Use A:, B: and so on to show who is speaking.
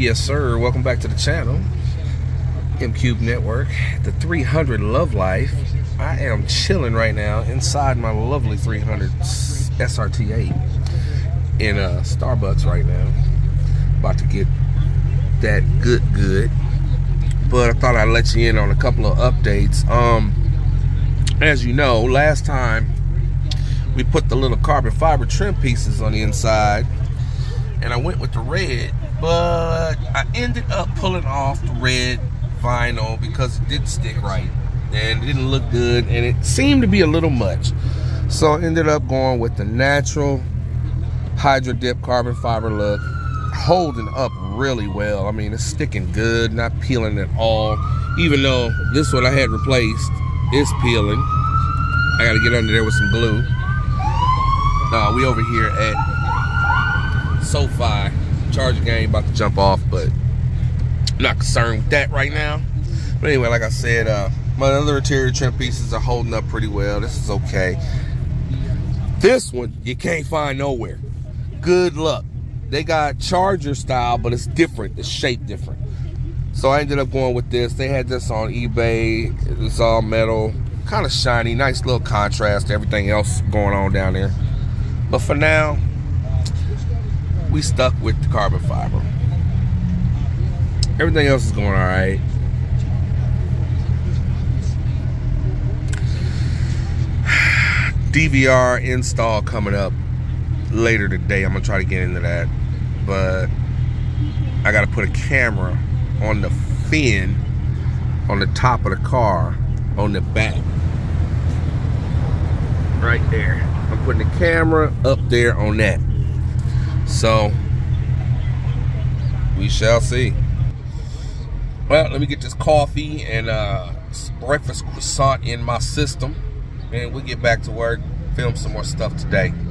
A: Yes, sir. Welcome back to the channel, M-Cube Network, the 300 Love Life. I am chilling right now inside my lovely 300 SRT8 in Starbucks right now. About to get that good. But I thought I'd let you in on a couple of updates. As you know, last time we put the little carbon fiber trim pieces on the inside, and I went with the red, but I ended up pulling off the red vinyl because it didn't stick right and it didn't look good, and it seemed to be a little much. So I ended up going with the natural Hydro Dip carbon fiber look, holding up really well. I mean, it's sticking good, not peeling at all. Even though this one I had replaced is peeling. I gotta get under there with some glue. We over here at SoFi. Charger game about to jump off, but I'm not concerned with that right now. But anyway, like I said, my other interior trim pieces are holding up pretty well. This is okay. This one you can't find nowhere. Good luck. They got Charger style, but it's different. The shape different. So I ended up going with this. They had this on eBay. It's all metal, kind of shiny, nice little contrast to everything else going on down there. But for now, we stuck with the carbon fiber. Everything else is going all right. DVR install coming up later today. I'm gonna try to get into that, but I gotta put a camera on the fin on the top of the car on the back right there. I'm putting the camera up there on that. So we shall see. Well, let me get this coffee and breakfast croissant in my system, and we'll get back to work, film some more stuff today.